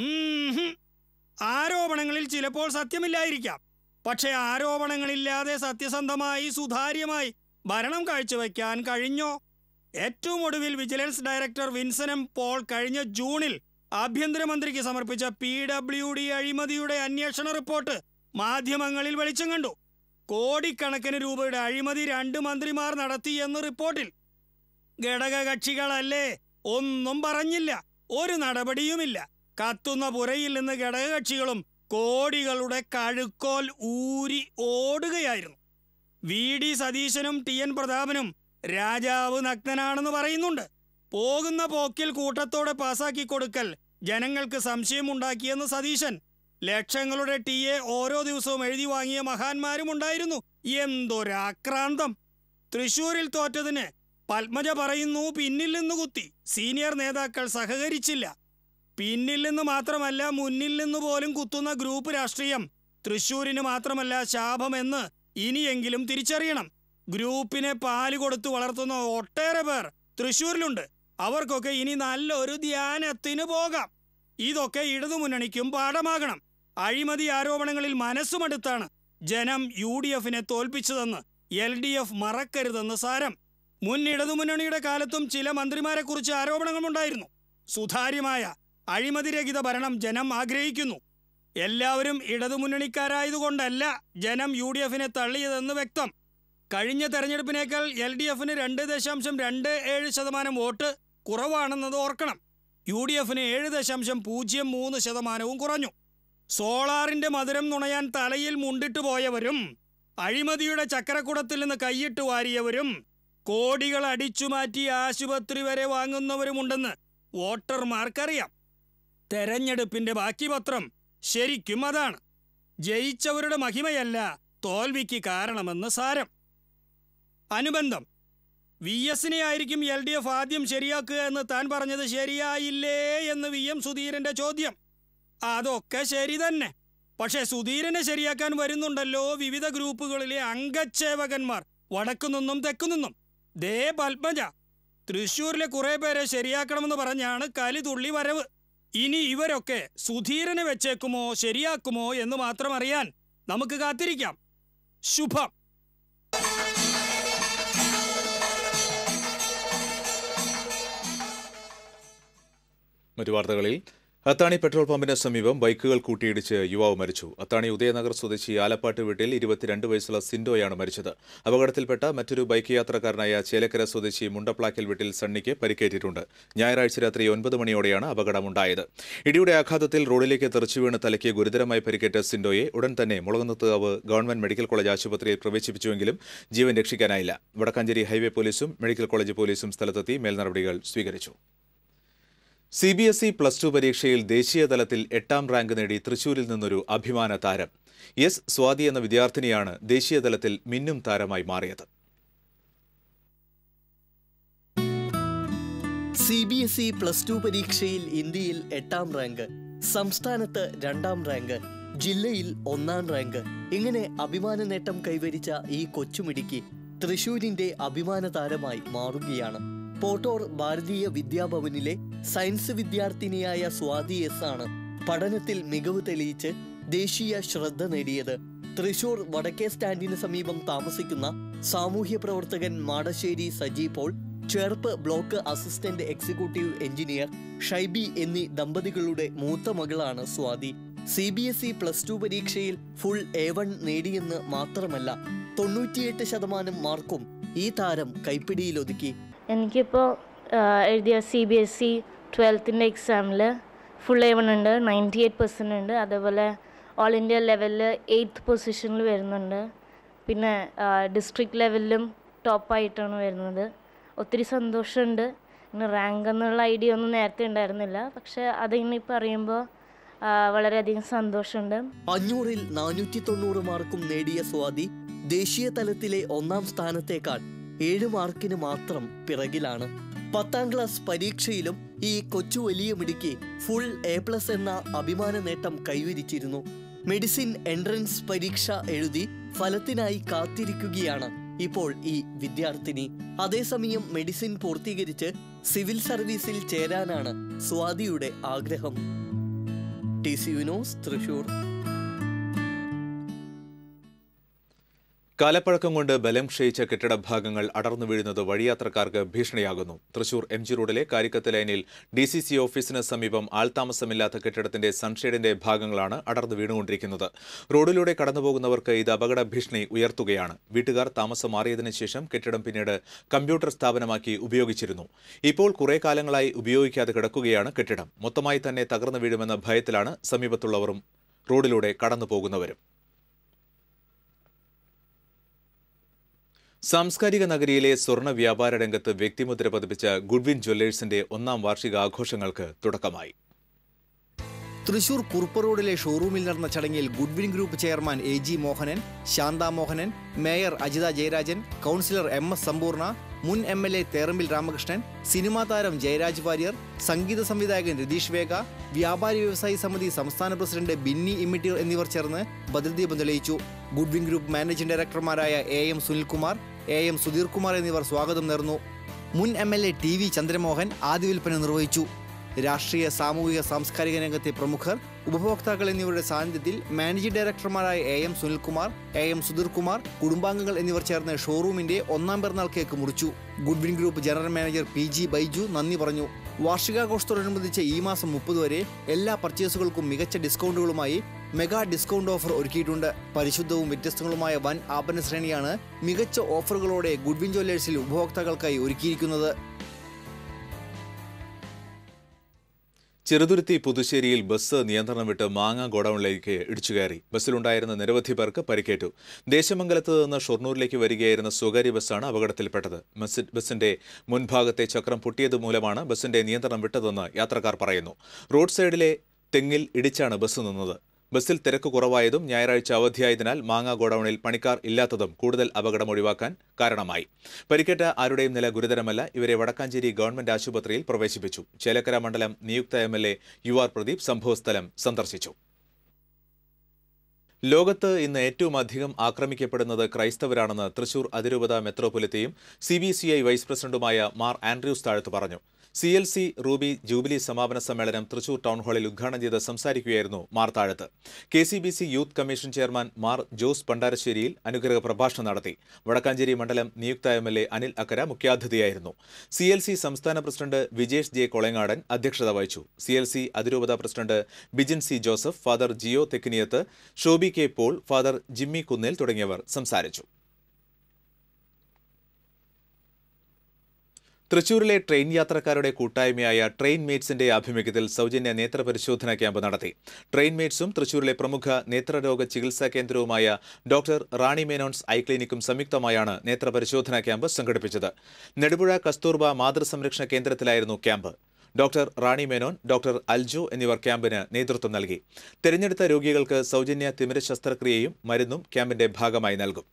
ആരോപണങ്ങളിൽ ചിലപ്പോൾ സത്യമില്ലായിരിക്കാം, പക്ഷേ ആരോപണങ്ങളില്ലാതെ സത്യസന്ധമായി സുതാര്യമായി ഭരണം കാഴ്ചവെക്കാൻ കഴിഞ്ഞോ? ഏറ്റവും ഒടുവിൽ vigilance director Vinson M Paul കഴിഞ്ഞ ജൂണിൽ ആഭ്യന്തരമന്ത്രിക്ക് സമർപ്പിച്ച PWD അഴിമതിയുടെ അന്വേഷണ റിപ്പോർട്ട് മാധ്യമങ്ങളിൽ വെളിച്ചം കണ്ടു. കോടിക്കണക്കിന് രൂപയുടെ അഴിമതി 2 മന്ത്രിമാർ നടത്തിയെന്ന് റിപ്പോർട്ടിൽ. ഘടകകക്ഷികളല്ലേ, ഒന്നും പറഞ്ഞില്ല, ഒരു നടപടിയുമില്ല. കത്തുന്ന പുരയിൽ നിന്ന് ഘടകകക്ഷികളും കോടികളുടെ കഴുക്കോൽ ഊരി ഓടുകയായിരുന്നു. VD സതീശനും TN പ്രതാപനും രാജാവ് നഗ്നനാണെന്ന് പറയുന്നുണ്ട്. പോകുന്ന പോക്കിൽ കൂട്ടത്തോടെ പാസാക്കി കൊടുക്കൽ ജനങ്ങൾക്ക് സംശയമുണ്ടാക്കിയെന്ന് സതീശൻ. ലക്ഷങ്ങളുടെ TA ഓരോ ദിവസവും എഴുതി വാങ്ങിയ മഹാന്മാരും ഉണ്ടായിരുന്നു. എന്തൊരാക്രാന്തം! തൃശൂരിൽ തോറ്റതിന് പത്മജ പറയുന്നു പിന്നിൽ നിന്ന് കുത്തി. സീനിയർ നേതാക്കൾ സഹകരിച്ചില്ല. പിന്നിൽ നിന്ന് മാത്രമല്ല, മുന്നിൽ നിന്ന് പോലും കുത്തുന്ന ഗ്രൂപ്പ് രാഷ്ട്രീയം തൃശൂരിന് മാത്രമല്ല ശാപമെന്ന് ഇനിയെങ്കിലും തിരിച്ചറിയണം. ഗ്രൂപ്പിനെ പാല് കൊടുത്തു വളർത്തുന്ന ഒട്ടേറെ പേർ തൃശൂരിലുണ്ട്. അവർക്കൊക്കെ ഇനി നല്ലൊരു ധ്യാനത്തിന് പോകാം. ഇതൊക്കെ ഇടതുമുന്നണിക്കും പാഠമാകണം. അഴിമതി ആരോപണങ്ങളിൽ മനസ്സുമടുത്താണ് ജനം UDFനെ തോൽപ്പിച്ചതെന്ന് LDF മറക്കരുതെന്ന് സാരം. മുൻ ഇടതുമുന്നണിയുടെ കാലത്തും ചില മന്ത്രിമാരെക്കുറിച്ച് ആരോപണങ്ങളുണ്ടായിരുന്നു. സുതാര്യമായ അഴിമതിരഹിത ഭരണം ജനം ആഗ്രഹിക്കുന്നു. എല്ലാവരും ഇടതുമുന്നണിക്കാരായതുകൊണ്ടല്ല ജനം UDFനെ തള്ളിയതെന്ന് വ്യക്തം. കഴിഞ്ഞ തെരഞ്ഞെടുപ്പിനേക്കാൾ LDFന് 2.27% വോട്ട് കുറവാണെന്നത് ഓർക്കണം. UDFന് 7.03% കുറഞ്ഞു. സോളാറിന്റെ മധുരം നുണയാൻ തലയിൽ മുണ്ടിട്ട് പോയവരും അഴിമതിയുടെ ചക്രക്കുടത്തിൽ നിന്ന് കൈയിട്ട് വാരിയവരും കോടികൾ അടിച്ചുമാറ്റി ആശുപത്രി വരെ വാങ്ങുന്നവരുമുണ്ടെന്ന് വോട്ടർമാർക്കറിയാം. തെരഞ്ഞെടുപ്പിന്റെ ബാക്കി പത്രം ശരിക്കും അതാണ്. ജയിച്ചവരുടെ മഹിമയല്ല തോൽവിക്ക് കാരണമെന്ന് സാരം. അനുബന്ധം: VS ആയിരിക്കും LDF ആദ്യം ശരിയാക്കുക എന്ന് താൻ പറഞ്ഞത് ശരിയായില്ലേ എന്ന് VM സുധീരന്റെ ചോദ്യം. അതൊക്കെ ശരി തന്നെ. പക്ഷേ സുധീരനെ ശരിയാക്കാൻ വരുന്നുണ്ടല്ലോ വിവിധ ഗ്രൂപ്പുകളിലെ അംഗച്ചേവകന്മാർ, വടക്കുനിന്നും തെക്കുനിന്നും. ദേ പത്മജ, തൃശ്ശൂരിലെ കുറെ പേരെ ശരിയാക്കണമെന്ന് പറഞ്ഞാണ് കലിതുള്ളി വരവ്. ഇനി ഇവരൊക്കെ സുധീരനെ വെച്ചേക്കുമോ ശരിയാക്കുമോ എന്ന് മാത്രം അറിയാൻ നമുക്ക് കാത്തിരിക്കാം. ശുഭം. മറ്റു വാർത്തകളിൽ അത്താണി പെട്രോൾ പമ്പിന് സമീപം ബൈക്കുകൾ കൂട്ടിയിടിച്ച് യുവാവ് മരിച്ചു. അത്താണി ഉദയനഗർ സ്വദേശി ആലപ്പാട്ട് വീട്ടിൽ 22 വയസ്സുള്ള സിൻഡോയാണ് മരിച്ചത്. അപകടത്തിൽപ്പെട്ട മറ്റൊരു ബൈക്ക് യാത്രക്കാരനായ ചേലക്കര സ്വദേശി മുണ്ടപ്ലാക്കൽ വീട്ടിൽ സണ്ണിക്ക് പരിക്കേറ്റിട്ടുണ്ട്. ഞായറാഴ്ച രാത്രി 9 മണിയോടെയാണ് അപകടമുണ്ടായത്. ഇടിയുടെ ആഘാതത്തിൽ റോഡിലേക്ക് തെറിച്ചുവീണ് തലയ്ക്ക് ഗുരുതരമായി പരിക്കേറ്റ സിൻഡോയെ ഉടൻ തന്നെ മുളകുന്നത്തുകാവ് ഗവൺമെന്റ് മെഡിക്കൽ കോളേജ് ആശുപത്രിയിൽ പ്രവേശിപ്പിച്ചുവെങ്കിലും ജീവൻ രക്ഷിക്കാനായില്ല. വടക്കാഞ്ചേരി ഹൈവേ പോലീസും മെഡിക്കൽ കോളേജ് പോലീസും സ്ഥലത്തെത്തി മേൽനടപടികൾ സ്വീകരിച്ചു. CBSE +2 പരീക്ഷയിൽ ദേശീയ തലത്തിൽ 8ാം റാങ്ക് നേടി തൃശൂരിൽ നിന്നൊരു അഭിമാന താരം. സ്വാതി എന്ന വിദ്യാർത്ഥിനിയാണ് ദേശീയ തലത്തിൽ മിന്നും താരമായി മാറിയത്. CBSE +2 പരീക്ഷയിൽ ഇന്ത്യയിൽ 8ാം റാങ്ക്, സംസ്ഥാനത്ത് 2ാം റാങ്ക്, ജില്ലയിൽ 1ാം റാങ്ക്. ഇങ്ങനെ അഭിമാന നേട്ടം കൈവരിച്ച ഈ കൊച്ചുമിടുക്കി തൃശൂരിന്റെ അഭിമാന താരമായി മാറുകയാണ്. പോട്ടോർ ഭാരതീയ വിദ്യാഭവനിലെ സയൻസ് വിദ്യാർത്ഥിനിയായ സ്വാതി S ആണ് പഠനത്തിൽ മികവ് തെളിയിച്ച് ദേശീയ ശ്രദ്ധ നേടിയത്. തൃശൂർ വടക്കേ സ്റ്റാൻഡിന് സമീപം താമസിക്കുന്ന സാമൂഹ്യ പ്രവർത്തകൻ Madassery Saji Paul, Cherpu block assistant executive engineer Shaibi എന്നീ ദമ്പതികളുടെ മൂത്ത മകളാണ് സ്വാതി. CBSE +2 പരീക്ഷയിൽ ഫുൾ A1 നേടിയെന്ന് മാത്രമല്ല 98% മാർക്കും ഈ താരം കൈപ്പിടിയിലൊതുക്കി. എനിക്കിപ്പോൾ എഴുതിയ CBSE 12th എക്സാമിൽ ഫുൾ A1 ഉണ്ട്, 98% ഉണ്ട്. അതേപോലെ ഓൾ ഇന്ത്യ ലെവലിൽ 8th പൊസിഷനിൽ വരുന്നുണ്ട്. പിന്നെ ഡിസ്ട്രിക്ട് ലെവലിലും ടോപ്പായിട്ടാണ് വരുന്നത്. ഒത്തിരി സന്തോഷമുണ്ട്. ഇങ്ങനെ റാങ്ക് എന്നുള്ള ഐഡിയ ഒന്നും നേരത്തെ ഉണ്ടായിരുന്നില്ല. പക്ഷേ അതിങ്ങനെ ഇപ്പോൾ അറിയുമ്പോൾ വളരെയധികം സന്തോഷമുണ്ട്. 500-ൽ 490 മാർക്കും നേടിയ സ്വാതി ദേശീയ തലത്തിലെ 1ാം സ്ഥാനത്തേക്കാൾ 7 മാർക്കിന് മാത്രം പിറകിലാണ്. 10ാം ക്ലാസ് പരീക്ഷയിലും ഈ കൊച്ചു വലിയ മിടുക്കി ഫുൾ A+ എന്ന അഭിമാന നേട്ടം കൈവരിച്ചിരുന്നു. മെഡിസിൻ എൻട്രൻസ് പരീക്ഷ എഴുതി ഫലത്തിനായി കാത്തിരിക്കുകയാണ് ഇപ്പോൾ ഈ വിദ്യാർത്ഥിനി. അതേസമയം മെഡിസിൻ പൂർത്തീകരിച്ച് സിവിൽ സർവീസിൽ ചേരാനാണ് സ്വാതിയുടെ ആഗ്രഹം. TCU news, Thrissur. കാലപ്പഴക്കം കൊണ്ട് ബലം ക്ഷയിച്ച കെട്ടിട ഭാഗങ്ങൾ അടർന്നു വീഴുന്നത് വഴിയാത്രക്കാർക്ക് ഭീഷണിയാകുന്നു. തൃശൂർ MG റോഡിലെ കാരിക്കത്ത് ലൈനിൽ DCC ഓഫീസിന് സമീപം ആൾതാമസമില്ലാത്ത കെട്ടിടത്തിന്റെ സൺഷെയ്ഡിന്റെ ഭാഗങ്ങളാണ് അടർന്നു വീണുകൊണ്ടിരിക്കുന്നത്. റോഡിലൂടെ കടന്നുപോകുന്നവർക്ക് ഇത് അപകട ഭീഷണി ഉയർത്തുകയാണ്. വീട്ടുകാർ താമസം മാറിയതിനു ശേഷം കെട്ടിടം പിന്നീട് കമ്പ്യൂട്ടർ സ്ഥാപനമാക്കി ഉപയോഗിച്ചിരുന്നു. ഇപ്പോൾ കുറെ കാലങ്ങളായി ഉപയോഗിക്കാതെ കിടക്കുകയാണ് കെട്ടിടം. മൊത്തമായി തന്നെ തകർന്നു വീഴുമെന്ന ഭയത്തിലാണ് സമീപത്തുള്ളവരും റോഡിലൂടെ കടന്നുപോകുന്നവരും. സാംസ്കാരിക നഗരിയിലെ സ്വർണ്ണ വ്യാപാര രംഗത്ത് വ്യക്തിമുദ്ര പതിപ്പിച്ച ഗുഡ്വിൻ ജ്വല്ലേഴ്സിന്റെ 1ാം വാർഷികാഘോഷങ്ങൾക്ക് തുടക്കമായി. തൃശൂർ കുറുപ്പ് റോഡിലെ ഷോറൂമിൽ നടന്ന ചടങ്ങിൽ Goodwin group chairman AG Mohanan, Shantha Mohanan, mayor Ajitha Jayarajan, councillor MS Sampoorna, മുൻ MLA തേറമ്പിൽ രാമകൃഷ്ണൻ, സിനിമാ താരം ജയരാജ് വാര്യർ, സംഗീത സംവിധായകൻ രതീഷ് വേഗ, വ്യാപാരി വ്യവസായി സമിതി സംസ്ഥാന പ്രസിഡന്റ് ബിന്നി ഇമ്മിട്ടിർ എന്നിവർ ചേർന്ന് ബദൽദീപം തെളിയിച്ചു. ഗുഡ്വിൻ ഗ്രൂപ്പ് മാനേജിംഗ് ഡയറക്ടർമാരായ AM സുനിൽകുമാർ, AM സുധീർ കുമാർ എന്നിവർ സ്വാഗതം നേർന്നു. മുൻ MLA TV ചന്ദ്രമോഹൻ ആദ്യ വിൽപ്പന നിർവഹിച്ചു. രാഷ്ട്രീയ, സാമൂഹിക, സാംസ്കാരിക രംഗത്തെ പ്രമുഖർ, ഉപഭോക്താക്കൾ എന്നിവരുടെ സാന്നിധ്യത്തിൽ മാനേജിംഗ് ഡയറക്ടർമാരായ AM സുനിൽകുമാർ, AM സുധീർ കുമാർ, കുടുംബാംഗങ്ങൾ എന്നിവർ ചേർന്ന് ഷോറൂമിന്റെ 1ാം പിറന്നാൾ കേക്ക് മുറിച്ചു. Goodwin group general manager PG Baiju നന്ദി പറഞ്ഞു. വാർഷികാഘോഷത്തോടനുബന്ധിച്ച് ഈ മാസം 30 വരെ എല്ലാ പർച്ചേസുകൾക്കും മികച്ച ഡിസ്കൗണ്ടുകളുമായി മെഗാ ഡിസ്കൗണ്ട് ഓഫർ ഒരുക്കിയിട്ടുണ്ട്. പരിശുദ്ധവും വ്യത്യസ്തങ്ങളുമായ വൻ ആഭരണ ശ്രേണിയാണ് മികച്ച ഓഫറുകളോടെ ഗുഡ്വിൻ ജ്വല്ലേഴ്സിൽ ഉപഭോക്താക്കൾക്കായി ഒരുക്കിയിരിക്കുന്നത്. ചെറുതുരുത്തി പുതുശ്ശേരിയിൽ ബസ് നിയന്ത്രണം വിട്ട് മാങ്ങ ഗോഡൌണിലേക്ക് ഇടിച്ചുകയറി. ബസ്സിലുണ്ടായിരുന്ന നിരവധി പേർക്ക് പരിക്കേറ്റു. ദേശമംഗലത്ത് നിന്ന് ഷൊർണൂരിലേക്ക് വരികയായിരുന്ന സ്വകാര്യ ബസ്സാണ് അപകടത്തിൽപ്പെട്ടത്. ബസിന്റെ മുൻഭാഗത്തെ ചക്രം പൊട്ടിയത് മൂലമാണ് ബസിന്റെ നിയന്ത്രണം വിട്ടതെന്ന് യാത്രക്കാർ പറയുന്നു. റോഡ് സൈഡിലെ തെങ്ങിൽ ഇടിച്ചാണ് ബസ് നിന്നത്. ബസ്സിൽ തിരക്ക് കുറവായതും ഞായറാഴ്ച അവധിയായതിനാൽ മാങ്ങ ഗോഡൌണിൽ പണിക്കാർ ഇല്ലാത്തതും കൂടുതൽ അപകടം ഒഴിവാക്കാൻ കാരണമായി. പരിക്കേറ്റ ആരുടെയും നില ഗുരുതരമല്ല. ഇവരെ വടക്കാഞ്ചേരി ഗവൺമെന്റ് ആശുപത്രിയിൽ പ്രവേശിപ്പിച്ചു. ചേലക്കര മണ്ഡലം നിയുക്ത MLA UR പ്രദീപ് സംഭവസ്ഥലം സന്ദർശിച്ചു. ലോകത്ത് ഇന്ന് ഏറ്റവും അധികം ആക്രമിക്കപ്പെടുന്നത് ക്രൈസ്തവരാണെന്ന് തൃശൂർ അതിരൂപത മെത്രോപൊലിത്തയും CBCI വൈസ് പ്രസിഡന്റുമായ മാർ ആൻഡ്രൂസ് താഴത്ത് പറഞ്ഞു. CLC റൂബി ജൂബിലി സമാപന സമ്മേളനം തൃശൂർ ടൗൺ ഹാളിൽ ഉദ്ഘാടനം ചെയ്ത് സംസാരിക്കുകയായിരുന്നു Mar Thazhath. KCBC youth commission chairman Mar Jose Pandarasseriyil അനുഗ്രഹ പ്രഭാഷണം നടത്തി. വടക്കാഞ്ചേരി മണ്ഡലം നിയുക്ത MLA അനിൽ അക്കര മുഖ്യാതിഥിയായിരുന്നു. CLC സംസ്ഥാന പ്രസിഡന്റ് വിജേഷ് J. കൊളങ്ങാടൻ അധ്യക്ഷത വഹിച്ചു. CLC അതിരൂപത president Bijin C. Joseph, father Jiyo Thekkiniyath, Shobi K. Paul, father Jimmy Kunnel തുടങ്ങിയവർ സംസാരിച്ചു. തൃശൂരിലെ ട്രെയിൻ യാത്രക്കാരുടെ കൂട്ടായ്മയായ ട്രെയിൻ മേറ്റ്സിന്റെ ആഭിമുഖ്യത്തിൽ സൗജന്യ നേത്രപരിശോധനാ ക്യാമ്പ് നടത്തി. ട്രെയിൻ മേറ്റ്സും തൃശൂരിലെ പ്രമുഖ നേത്രരോഗ ചികിത്സാ കേന്ദ്രവുമായ ഡോക്ടർ റാണി മേനോൻസ് ഐ ക്ലിനിക്കും സംയുക്തമായാണ് നേത്രപരിശോധനാ ക്യാമ്പ് സംഘടിപ്പിച്ചത്. നെടുപുഴ കസ്തൂർബ മാതൃസംരക്ഷണ കേന്ദ്രത്തിലായിരുന്നു camp. Doctor Rani Menon, doctor Aljo എന്നിവർ ക്യാമ്പിന് നേതൃത്വം നൽകി. തെരഞ്ഞെടുത്ത രോഗികൾക്ക് സൗജന്യ തിമിര ശസ്ത്രക്രിയയും മരുന്നും ക്യാമ്പിന്റെ ഭാഗമായി നൽകും.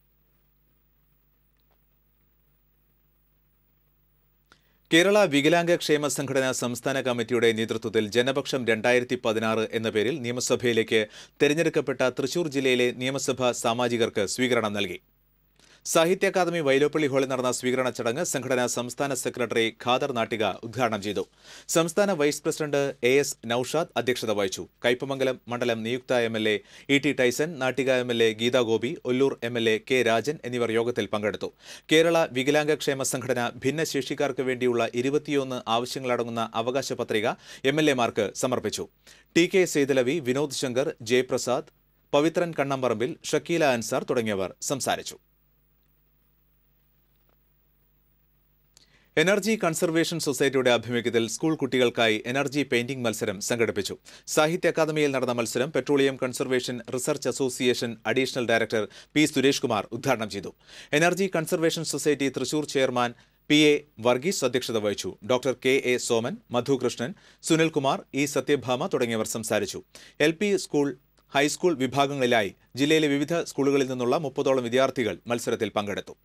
കേരള വികലാംഗ ക്ഷേമ സംഘടന സംസ്ഥാന കമ്മിറ്റിയുടെ നേതൃത്വത്തിൽ ജനപക്ഷം 2016 എന്ന പേരിൽ നിയമസഭയിലേക്ക് തെരഞ്ഞെടുക്കപ്പെട്ട തൃശൂർ ജില്ലയിലെ നിയമസഭാ സാമാജികർക്ക് സ്വീകരണം നൽകി. സാഹിത്യ അക്കാദമി വൈലോപ്പള്ളി ഹാളിൽ നടന്ന സ്വീകരണ ചടങ്ങ് സംഘടനാ സംസ്ഥാന സെക്രട്ടറി ഖാദർ നാട്ടിക ഉദ്ഘാടനം ചെയ്തു. സംസ്ഥാന വൈസ് പ്രസിഡന്റ് AS നൌഷാദ് അധ്യക്ഷത വഹിച്ചു. കയ്പമംഗലം മണ്ഡലം നിയുക്ത MLA ET Tyson, Nattika MLA Geetha Gopi, Ollur MLA K. Rajan എന്നിവർ യോഗത്തിൽ പങ്കെടുത്തു. കേരള വികലാംഗ ക്ഷേമ സംഘടന ഭിന്നശേഷിക്കാർക്ക് വേണ്ടിയുള്ള 21 ആവശ്യങ്ങളടങ്ങുന്ന അവകാശ പത്രിക MLA-മാർക്ക് സമർപ്പിച്ചു. TK സേതലവി, വിനോദ് ശങ്കർ, ജയപ്രസാദ്, പവിത്രൻ കണ്ണമ്പറമ്പിൽ, ഷക്കീല അൻസാർ തുടങ്ങിയവർ സംസാരിച്ചു. എനർജി കൺസർവേഷൻ സൊസൈറ്റിയുടെ ആഭിമുഖ്യത്തിൽ സ്കൂൾ കുട്ടികൾക്കായി എനർജി പെയിന്റിംഗ് മത്സരം സംഘടിപ്പിച്ചു. സാഹിത്യ അക്കാദമിയിൽ നടന്ന മത്സരം petroleum conservation research association additional director P. Suresh Kumar ഉദ്ഘാടനം ചെയ്തു. Energy conservation society Thrissur chairman PA Varghese അധ്യക്ഷത വഹിച്ചു. Doctor KA Soman, Madhukrishnan, Sunilkumar, E. Sathyabhama തുടങ്ങിയവർ സംസാരിച്ചു. LP സ്കൂൾ, ഹൈസ്കൂൾ വിഭാഗങ്ങളിലായി ജില്ലയിലെ വിവിധ സ്കൂളുകളിൽ നിന്നുള്ള 30ഓളം വിദ്യാർത്ഥികൾ മത്സരത്തിൽ പങ്കെടുത്തു.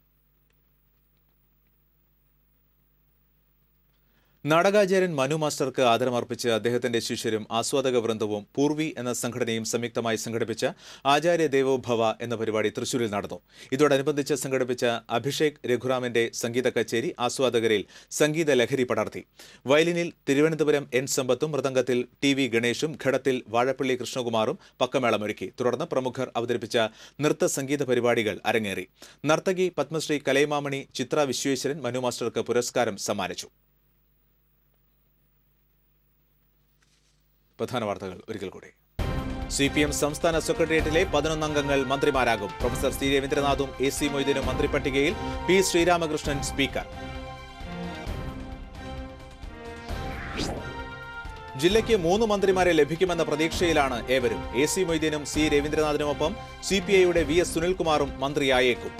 നാടകാചാര്യൻ മനു മാസ്റ്റർക്ക് ആദരമർപ്പിച്ച് അദ്ദേഹത്തിന്റെ ശിഷ്യരും ആസ്വാദക വൃന്ദവും പൂർവി എന്ന സംഘടനയും സംയുക്തമായി സംഘടിപ്പിച്ച ആചാര്യ ദേവോഭവ എന്ന പരിപാടി തൃശൂരിൽ നടന്നു. ഇതോടനുബന്ധിച്ച് സംഘടിപ്പിച്ച അഭിഷേക് രഘുറാമിന്റെ സംഗീത കച്ചേരി ആസ്വാദകരിൽ സംഗീത ലഹരി പടർത്തി. വയലിനിൽ തിരുവനന്തപുരം N. സമ്പത്തും, മൃദംഗത്തിൽ TV. ഗണേഷും, ഘടത്തിൽ വാഴപ്പള്ളി കൃഷ്ണകുമാറും പക്കമേളമൊരുക്കി. തുടർന്ന് പ്രമുഖർ അവതരിപ്പിച്ച നൃത്ത സംഗീത പരിപാടികൾ അരങ്ങേറി. നർത്തകി പത്മശ്രീ കലൈമാമണി ചിത്ര വിശ്വേശ്വരൻ മനു മാസ്റ്റർക്ക് പുരസ്കാരം സമ്മാനിച്ചു. പ്രധാന വാർത്തകൾ ഒരിക്കൽ കൂടി. CPM സംസ്ഥാന സെക്രട്ടേറിയറ്റിലെ 11 അംഗങ്ങൾ മന്ത്രിമാരാകും. Professor C. രവീന്ദ്രനാഥും AC മൊയ്തീനും മന്ത്രിപ്പട്ടികയിൽ. P. ശ്രീരാമകൃഷ്ണൻ സ്പീക്കർ. ജില്ലയ്ക്ക് 3 മന്ത്രിമാരെ ലഭിക്കുമെന്ന പ്രതീക്ഷയിലാണ് ഏവരും. AC മൊയ്തീനും C. രവീന്ദ്രനാഥിനുമൊപ്പം CPIയുടെ VS സുനിൽകുമാറും മന്ത്രിയായേക്കും.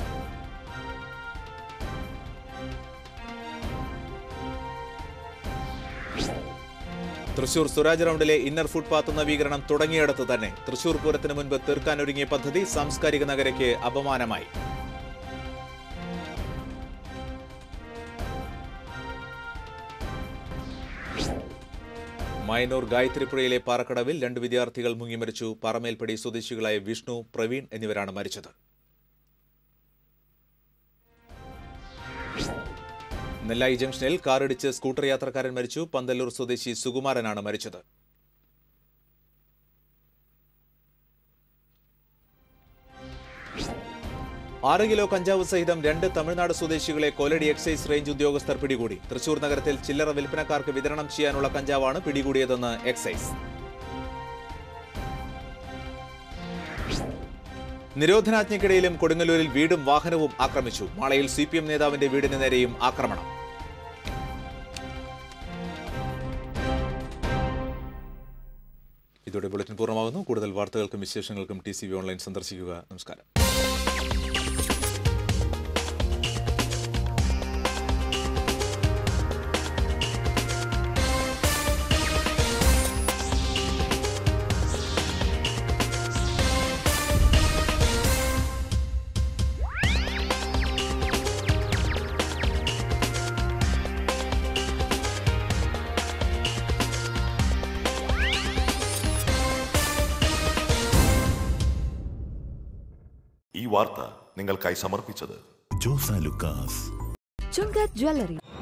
തൃശൂർ സ്വരാജ് റൗണ്ടിലെ ഇന്നർ ഫുട്പാത്ത് നവീകരണം തുടങ്ങിയിടത്ത് തന്നെ. തൃശൂർ പൂരത്തിന് മുൻപ് തീർക്കാനൊരുങ്ങിയ പദ്ധതി സാംസ്കാരിക നഗരയ്ക്ക് അപമാനമായി. മൈനൂർ ഗായത്രിപ്പുഴയിലെ പാറക്കടവിൽ 2 വിദ്യാർത്ഥികൾ മുങ്ങിമരിച്ചു. പാറമേൽപ്പടി സ്വദേശികളായ വിഷ്ണു, പ്രവീൺ എന്നിവരാണ് മരിച്ചത്. നെല്ലായി ജംഗ്ഷനിൽ കാറിടിച്ച് സ്കൂട്ടർ യാത്രക്കാരൻ മരിച്ചു. പന്തല്ലൂർ സ്വദേശി സുകുമാരനാണ് മരിച്ചത്. ആറ് കിലോ കഞ്ചാവ് സഹിതം 2 തമിഴ്നാട് സ്വദേശികളെ കൊലടി എക്സൈസ് റേഞ്ച് ഉദ്യോഗസ്ഥർ പിടികൂടി. തൃശൂർ നഗരത്തിൽ ചില്ലറ വിൽപ്പനക്കാർക്ക് വിതരണം ചെയ്യാനുള്ള കഞ്ചാവാണ് പിടികൂടിയതെന്ന് എക്സൈസ്. നിരോധനാജ്ഞയ്ക്കിടയിലും കൊടുങ്ങല്ലൂരിൽ വീടും വാഹനവും ആക്രമിച്ചു. മാളയിൽ CPM നേതാവിന്റെ വീടിന് നേരെയും ആക്രമണം. ഇതോടെ ബുള്ളറ്റിൻ പൂർണ്ണമാകുന്നു. കൂടുതൽ വാർത്തകൾക്കും വിശേഷങ്ങൾക്കും TCV ഓൺലൈൻ സന്ദർശിക്കുക. നമസ്കാരം. വാർത്ത നിങ്ങൾക്കായി സമർപ്പിച്ചത് Chungat Jewelry.